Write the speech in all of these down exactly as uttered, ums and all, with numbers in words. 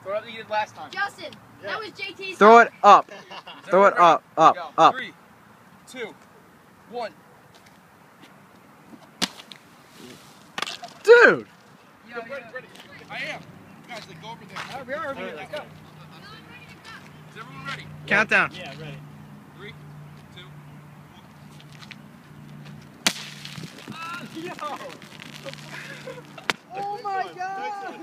Throw it up like you did last time. Justin, Yeah. that was J T's. Throw it up. Throw it ready? up, up, Go. up. Three, two, one. Dude! Yeah, ready, ready. I am. Guys, like, go over there. All right, we are. Ready. Let's go. Is everyone ready? Countdown. Yeah, ready. Three, two, Yo! Oh my God!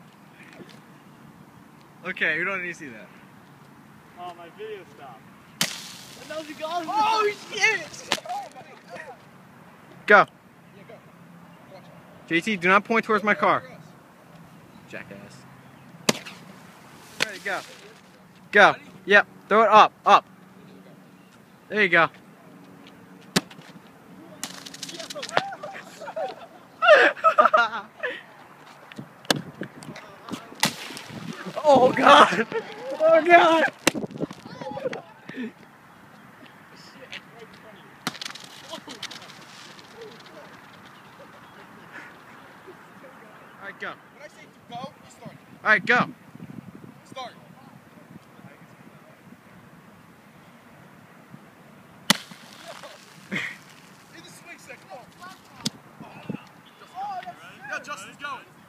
Okay, we don't need to see that. Oh, my video stopped. that was gone. Oh shit! Go. Yeah, go. Watch it. J T, do not point towards my car. Jackass. Ready, go. Go. Ready? Yep. Throw it up, up. There you go. Oh God! Oh God! All right, go. When I say to go, you start. All right, go. Start. In the swing set, come on. Oh, Justin, yeah, Justin's going.